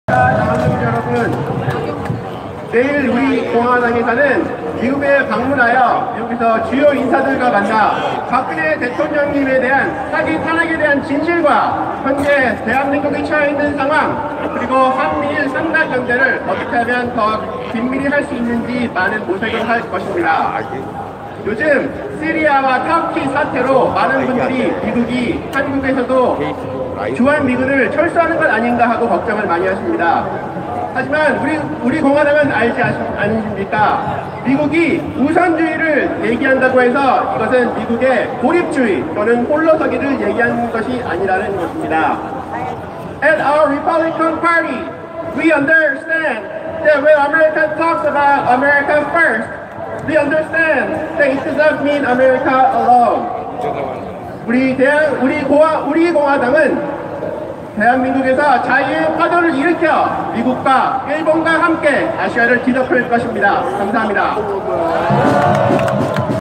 남한국 여러분, 내일 우리 공화당에서는 미국에 방문하여 여기서 주요 인사들과 만나 박근혜 대통령님에 대한 사기 탄핵에 대한 진실과 현재 대한민국이 처해 있는 상황, 그리고 한미일 삼각 경제를 어떻게 하면 더 긴밀히 할 수 있는지 많은 모색을 할 것입니다. 요즘 시리아와 터키 사태로 많은 분들이 미국이 한국에서도 주한미군을 철수하는 것 아닌가 하고 걱정을 많이 하십니다. 하지만 우리 공화당은 알지 않으십니까? 미국이 우선주의를 얘기한다고 해서 이것은 미국의 고립주의 또는 홀로서기를 얘기하는 것이 아니라는 것입니다. At our Republican Party, we understand that when America talks about America first, we understand that it does not mean America alone. 우리 공화당은 대한민국에서 자유의 파도를 일으켜 미국과 일본과 함께 아시아를 뒤덮을 것입니다. 감사합니다.